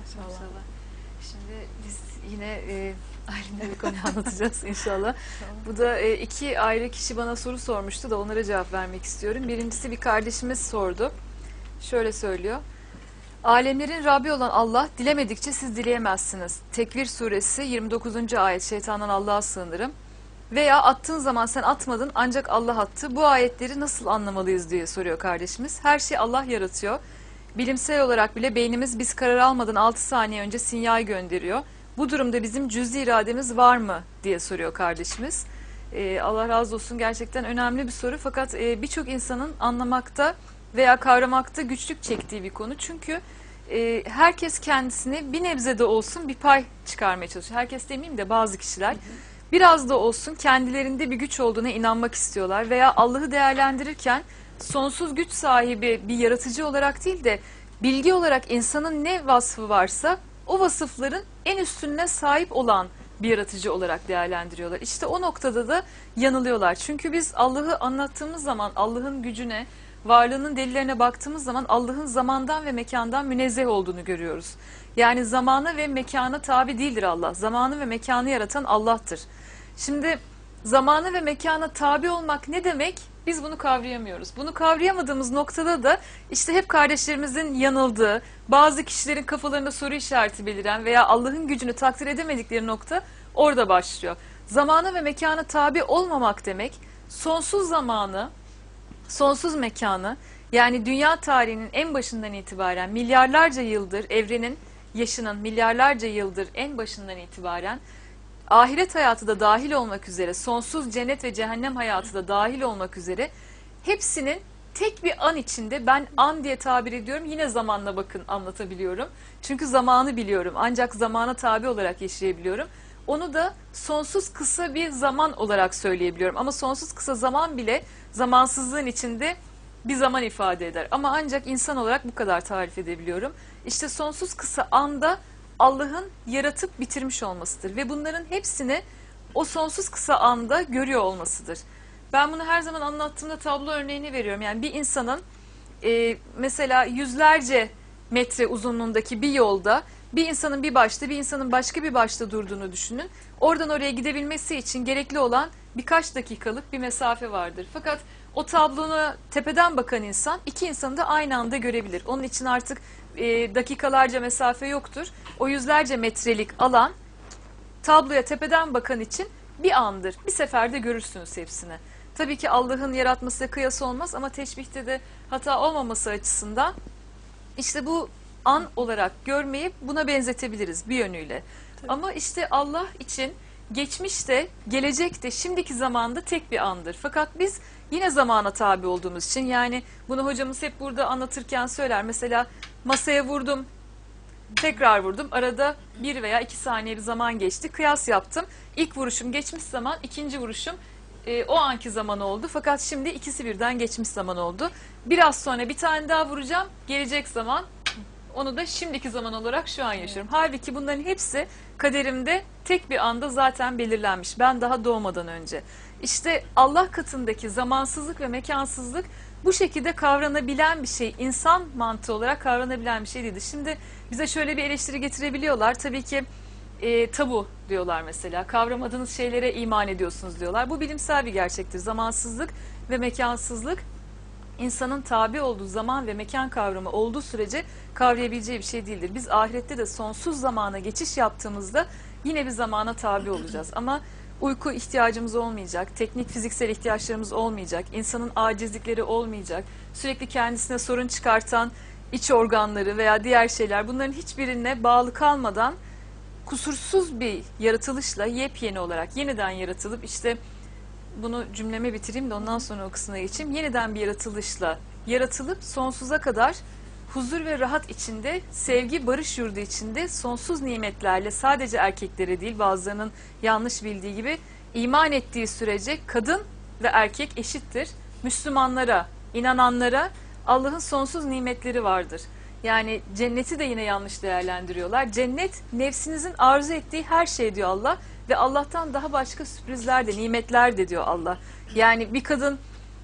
İnşallah. Şimdi biz yine Aylin'le bir konuyu anlatacağız inşallah. Bu da iki ayrı kişi bana soru sormuştu da onlara cevap vermek istiyorum. Birincisi bir kardeşimiz sordu. Şöyle söylüyor. Alemlerin Rabbi olan Allah dilemedikçe siz dileyemezsiniz. Tekvir suresi 29. ayet, şeytandan Allah'a sığınırım. Veya attığın zaman sen atmadın ancak Allah attı. Bu ayetleri nasıl anlamalıyız diye soruyor kardeşimiz. Her şeyi Allah yaratıyor. Bilimsel olarak bile beynimiz biz karar almadan 6 saniye önce sinyal gönderiyor. Bu durumda bizim cüz'i irademiz var mı diye soruyor kardeşimiz. Allah razı olsun, gerçekten önemli bir soru. Fakat birçok insanın anlamakta veya kavramakta güçlük çektiği bir konu. Çünkü herkes kendisine bir nebze de olsun bir pay çıkarmaya çalışıyor. Herkes demeyeyim de bazı kişiler biraz da olsun kendilerinde bir güç olduğuna inanmak istiyorlar. Veya Allah'ı değerlendirirken sonsuz güç sahibi bir yaratıcı olarak değil de bilgi olarak insanın ne vasfı varsa o vasıfların en üstüne sahip olan bir yaratıcı olarak değerlendiriyorlar. İşte o noktada da yanılıyorlar. Çünkü biz Allah'ı anlattığımız zaman Allah'ın gücüne, varlığının delillerine baktığımız zaman Allah'ın zamandan ve mekandan münezzeh olduğunu görüyoruz. Yani zamana ve mekana tabi değildir Allah. Zamanı ve mekanı yaratan Allah'tır. Şimdi zamanı ve mekana tabi olmak ne demek? Biz bunu kavrayamıyoruz. Bunu kavrayamadığımız noktada da işte hep kardeşlerimizin yanıldığı, bazı kişilerin kafalarında soru işareti beliren veya Allah'ın gücünü takdir edemedikleri nokta orada başlıyor. Zamana ve mekana tabi olmamak demek, sonsuz zamanı, sonsuz mekanı, yani dünya tarihinin en başından itibaren milyarlarca yıldır, evrenin yaşının milyarlarca yıldır en başından itibaren ahiret hayatı da dahil olmak üzere, sonsuz cennet ve cehennem hayatı da dahil olmak üzere hepsinin tek bir an içinde, ben an diye tabir ediyorum, yine zamanla bakın anlatabiliyorum. Çünkü zamanı biliyorum, ancak zamana tabi olarak yaşayabiliyorum. Onu da sonsuz kısa bir zaman olarak söyleyebiliyorum. Ama sonsuz kısa zaman bile zamansızlığın içinde bir zaman ifade eder. Ama ancak insan olarak bu kadar tarif edebiliyorum. İşte sonsuz kısa anda Allah'ın yaratıp bitirmiş olmasıdır. Ve bunların hepsini o sonsuz kısa anda görüyor olmasıdır. Ben bunu her zaman anlattığımda tablo örneğini veriyorum. Yani bir insanın mesela yüzlerce metre uzunluğundaki bir yolda bir insanın bir başta, bir insanın başka bir başta durduğunu düşünün. Oradan oraya gidebilmesi için gerekli olan birkaç dakikalık bir mesafe vardır. Fakat o tablona tepeden bakan insan iki insanı da aynı anda görebilir. Onun için artık dakikalarca mesafe yoktur. O yüzlerce metrelik alan tabloya tepeden bakan için bir andır. Bir seferde görürsünüz hepsini. Tabii ki Allah'ın yaratmasıyla kıyas olmaz ama teşbihte de hata olmaması açısından işte bu an olarak görmeyi buna benzetebiliriz bir yönüyle. Tabii. Ama işte Allah için geçmişte, gelecekte, şimdiki zamanda tek bir andır. Fakat biz yine zamana tabi olduğumuz için, yani bunu hocamız hep burada anlatırken söyler. Mesela masaya vurdum, tekrar vurdum. Arada 1 veya 2 saniye bir zaman geçti. Kıyas yaptım. İlk vuruşum geçmiş zaman, ikinci vuruşum o anki zaman oldu. Fakat şimdi ikisi birden geçmiş zaman oldu. Biraz sonra bir tane daha vuracağım. Gelecek zaman. Onu da şimdiki zaman olarak şu an yaşıyorum. Halbuki bunların hepsi kaderimde tek bir anda zaten belirlenmiş. Ben daha doğmadan önce. İşte Allah katındaki zamansızlık ve mekansızlık bu şekilde kavranabilen bir şey. İnsan mantığı olarak kavranabilen bir şey değildi. Şimdi bize şöyle bir eleştiri getirebiliyorlar. Tabii ki tabu diyorlar mesela. Kavramadığınız şeylere iman ediyorsunuz diyorlar. Bu bilimsel bir gerçektir. Zamansızlık ve mekansızlık insanın tabi olduğu zaman ve mekan kavramı olduğu sürece kavrayabileceği bir şey değildir. Biz ahirette de sonsuz zamana geçiş yaptığımızda yine bir zamana tabi olacağız. Ama uyku ihtiyacımız olmayacak, teknik fiziksel ihtiyaçlarımız olmayacak, insanın acizlikleri olmayacak, sürekli kendisine sorun çıkartan iç organları veya diğer şeyler, bunların hiçbirine bağlı kalmadan kusursuz bir yaratılışla yepyeni olarak yeniden yaratılıp, işte bunu cümleme bitireyim de ondan sonra o kısmına geçeyim. Yeniden bir yaratılışla yaratılıp sonsuza kadar huzur ve rahat içinde, sevgi, barış yurdu içinde sonsuz nimetlerle, sadece erkeklere değil, bazılarının yanlış bildiği gibi, iman ettiği sürece kadın ve erkek eşittir. Müslümanlara, inananlara Allah'ın sonsuz nimetleri vardır. Yani cenneti de yine yanlış değerlendiriyorlar. Cennet nefsinizin arzu ettiği her şey diyor Allah. Ve Allah'tan daha başka sürprizler de, nimetler de diyor Allah. Yani bir kadın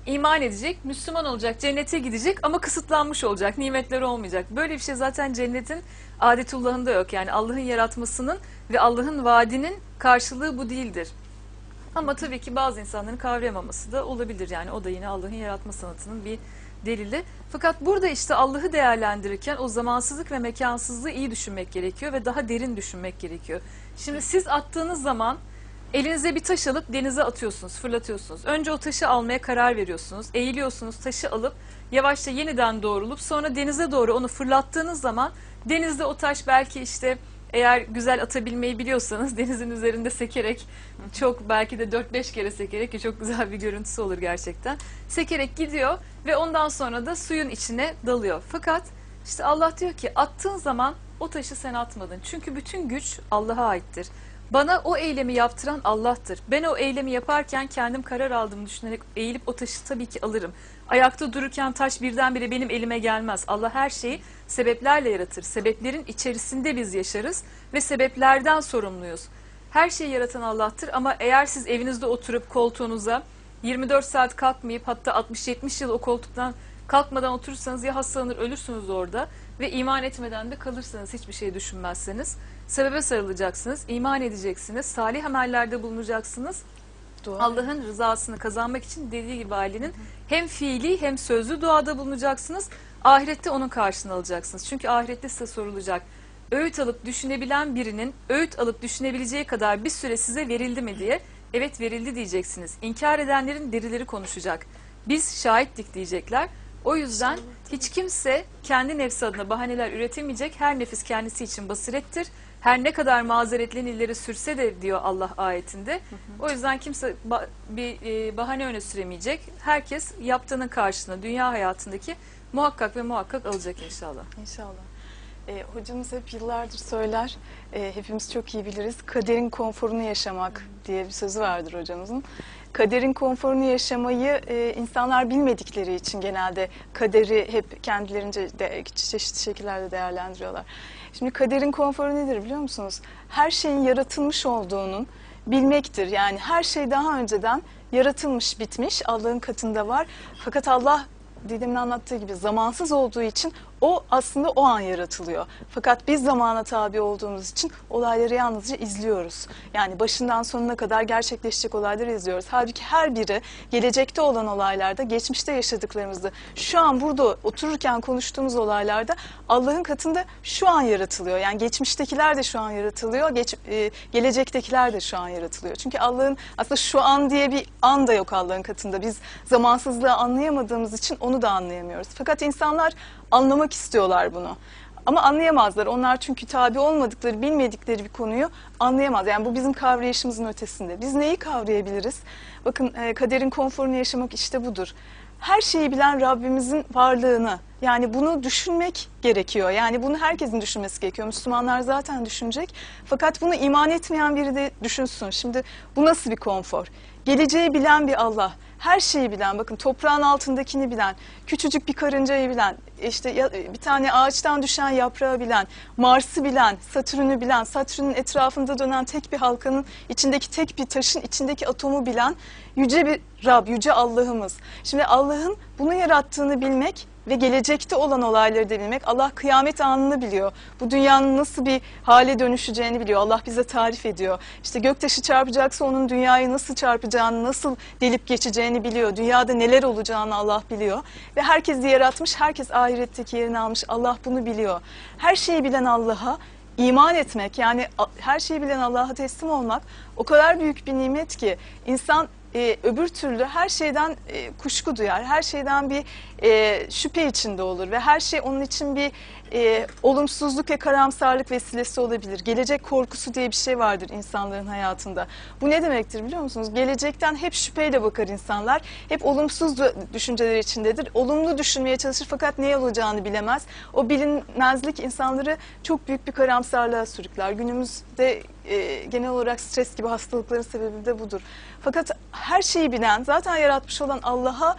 iman edecek, Müslüman olacak, cennete gidecek ama kısıtlanmış olacak, nimetleri olmayacak. Böyle bir şey zaten cennetin adetullahında yok. Yani Allah'ın yaratmasının ve Allah'ın vaadinin karşılığı bu değildir. Ama tabii ki bazı insanların kavrayamaması da olabilir. Yani o da yine Allah'ın yaratma sanatının bir delili. Fakat burada işte Allah'ı değerlendirirken o zamansızlık ve mekansızlığı iyi düşünmek gerekiyor ve daha derin düşünmek gerekiyor. Şimdi siz attığınız zaman elinize bir taş alıp denize atıyorsunuz, fırlatıyorsunuz. Önce o taşı almaya karar veriyorsunuz. Eğiliyorsunuz, taşı alıp yavaşça yeniden doğrulup sonra denize doğru onu fırlattığınız zaman denizde o taş belki işte eğer güzel atabilmeyi biliyorsanız denizin üzerinde sekerek çok belki de 4-5 kere sekerek ki çok güzel bir görüntüsü olur gerçekten. Sekerek gidiyor ve ondan sonra da suyun içine dalıyor. Fakat işte Allah diyor ki attığın zaman o taşı sen atmadın. Çünkü bütün güç Allah'a aittir. Bana o eylemi yaptıran Allah'tır. Ben o eylemi yaparken kendim karar aldığımı düşünerek eğilip o taşı tabii ki alırım. Ayakta dururken taş birdenbire benim elime gelmez. Allah her şeyi sebeplerle yaratır. Sebeplerin içerisinde biz yaşarız ve sebeplerden sorumluyuz. Her şeyi yaratan Allah'tır ama eğer siz evinizde oturup koltuğunuza 24 saat kalkmayıp hatta 60-70 yıl o koltuktan kalkmadan oturursanız ya hastalanır ölürsünüz orada ve iman etmeden de kalırsanız hiçbir şey düşünmezseniz sebebe sarılacaksınız, iman edeceksiniz, salih amellerde bulunacaksınız. Allah'ın rızasını kazanmak için dediği gibi Ali'nin hem fiili hem sözlü duada bulunacaksınız. Ahirette onun karşılığını alacaksınız. Çünkü ahirette size sorulacak. Öğüt alıp düşünebilen birinin öğüt alıp düşünebileceği kadar bir süre size verildi mi diye. Evet verildi diyeceksiniz. İnkar edenlerin derileri konuşacak. Biz şahittik diyecekler. O yüzden hiç kimse kendi nefsi adına bahaneler üretemeyecek. Her nefis kendisi için basirettir. Her ne kadar mazeretlerini ileri sürse de diyor Allah ayetinde. O yüzden kimse bir bahane öne süremeyecek. Herkes yaptığının karşılığını dünya hayatındaki muhakkak ve muhakkak alacak inşallah. İnşallah. Hocamız hep yıllardır söyler, hepimiz çok iyi biliriz. Kaderin konforunu yaşamak diye bir sözü vardır hocamızın. Kaderin konforunu yaşamayı insanlar bilmedikleri için genelde kaderi hep kendilerince çeşitli şekillerde değerlendiriyorlar. Şimdi kaderin konforu nedir biliyor musunuz? Her şeyin yaratılmış olduğunun bilmektir. Yani her şey daha önceden yaratılmış, bitmiş, Allah'ın katında var. Fakat Allah Didem'in anlattığı gibi zamansız olduğu için o aslında o an yaratılıyor. Fakat biz zamana tabi olduğumuz için olayları yalnızca izliyoruz. Yani başından sonuna kadar gerçekleşecek olayları izliyoruz. Halbuki her biri gelecekte olan olaylarda, geçmişte yaşadıklarımızda, şu an burada otururken konuştuğumuz olaylarda Allah'ın katında şu an yaratılıyor. Yani geçmiştekiler de şu an yaratılıyor, gelecektekiler de şu an yaratılıyor. Çünkü Allah'ın aslında şu an diye bir an da yok Allah'ın katında. Biz zamansızlığı anlayamadığımız için onu da anlayamıyoruz. Fakat insanlar anlamak istiyorlar bunu. Ama anlayamazlar. Onlar çünkü tabi olmadıkları, bilmedikleri bir konuyu anlayamaz. Yani bu bizim kavrayışımızın ötesinde. Biz neyi kavrayabiliriz? Bakın kaderin konforunu yaşamak işte budur. Her şeyi bilen Rabbimizin varlığını, yani bunu düşünmek gerekiyor. Yani bunu herkesin düşünmesi gerekiyor. Müslümanlar zaten düşünecek. Fakat bunu iman etmeyen biri de düşünsün. Şimdi bu nasıl bir konfor? Geleceği bilen bir Allah, her şeyi bilen, bakın toprağın altındakini bilen, küçücük bir karıncayı bilen, işte bir tane ağaçtan düşen yaprağı bilen, Mars'ı bilen, Satürn'ü bilen, Satürn'ün etrafında dönen tek bir halkanın içindeki tek bir taşın içindeki atomu bilen yüce bir Rab, yüce Allah'ımız. Şimdi Allah'ın bunu yarattığını bilmek ve gelecekte olan olayları da bilmek, Allah kıyamet anını biliyor. Bu dünyanın nasıl bir hale dönüşeceğini biliyor. Allah bize tarif ediyor. İşte göktaşı çarpacaksa onun dünyayı nasıl çarpacağını, nasıl delip geçeceğini biliyor. Dünyada neler olacağını Allah biliyor. Ve herkesi yaratmış, herkes ahiretteki yerini almış. Allah bunu biliyor. Her şeyi bilen Allah'a iman etmek, yani her şeyi bilen Allah'a teslim olmak o kadar büyük bir nimet ki insan öbür türlü her şeyden kuşku duyar, her şeyden bir şüphe içinde olur ve her şey onun için bir olumsuzluk ve karamsarlık vesilesi olabilir. Gelecek korkusu diye bir şey vardır insanların hayatında. Bu ne demektir biliyor musunuz? Gelecekten hep şüpheyle bakar insanlar, hep olumsuz düşünceler içindedir. Olumlu düşünmeye çalışır fakat ne olacağını bilemez. O bilinmezlik insanları çok büyük bir karamsarlığa sürükler. Günümüzde genel olarak stres gibi hastalıkların sebebi de budur. Fakat her şeyi bilen, zaten yaratmış olan Allah'a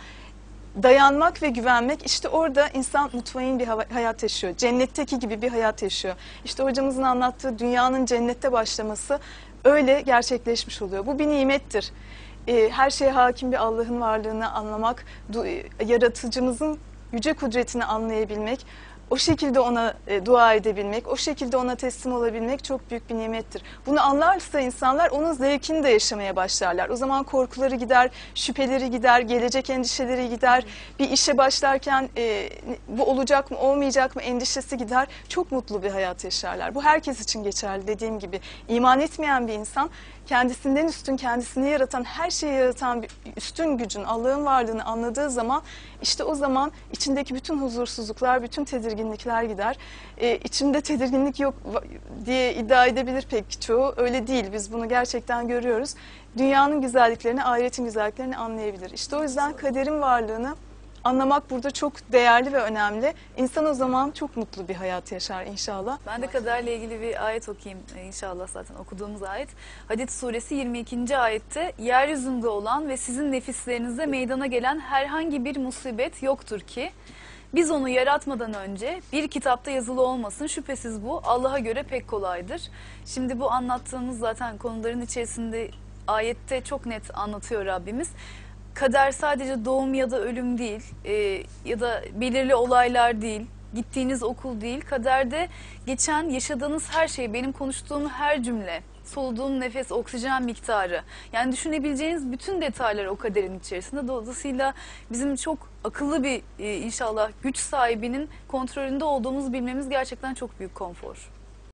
dayanmak ve güvenmek, işte orada insan mutmain bir hayat yaşıyor. Cennetteki gibi bir hayat yaşıyor. İşte hocamızın anlattığı dünyanın cennette başlaması öyle gerçekleşmiş oluyor. Bu bir nimettir. her şeye hakim bir Allah'ın varlığını anlamak, yaratıcımızın yüce kudretini anlayabilmek, o şekilde ona dua edebilmek, o şekilde ona teslim olabilmek çok büyük bir nimettir. Bunu anlarsa insanlar onun zevkini de yaşamaya başlarlar. O zaman korkuları gider, şüpheleri gider, gelecek endişeleri gider. Bir işe başlarken bu olacak mı, olmayacak mı endişesi gider. Çok mutlu bir hayat yaşarlar. Bu herkes için geçerli dediğim gibi. İman etmeyen bir insan kendisinden üstün, kendisini yaratan, her şeyi yaratan bir üstün gücün, Allah'ın varlığını anladığı zaman işte o zaman içindeki bütün huzursuzluklar, bütün tedirginlikler gider. İçimde tedirginlik yok diye iddia edebilir pek çoğu. Öyle değil. Biz bunu gerçekten görüyoruz. Dünyanın güzelliklerini, ahiretin güzelliklerini anlayabilir. İşte o yüzden kaderin varlığını anlamak burada çok değerli ve önemli. İnsan o zaman çok mutlu bir hayat yaşar inşallah. Ben de kaderle ilgili bir ayet okuyayım inşallah, zaten okuduğumuz ayet. Hadid suresi 22. ayette yeryüzünde olan ve sizin nefislerinizde meydana gelen herhangi bir musibet yoktur ki biz onu yaratmadan önce bir kitapta yazılı olmasın, şüphesiz bu Allah'a göre pek kolaydır. Şimdi bu anlattığımız zaten konuların içerisinde ayette çok net anlatıyor Rabbimiz. Kader sadece doğum ya da ölüm değil, ya da belirli olaylar değil, gittiğiniz okul değil. Kaderde geçen, yaşadığınız her şey, benim konuştuğum her cümle, soluduğum nefes, oksijen miktarı. Yani düşünebileceğiniz bütün detaylar o kaderin içerisinde. Dolayısıyla bizim çok akıllı bir inşallah güç sahibinin kontrolünde olduğumuzu bilmemiz gerçekten çok büyük konfor.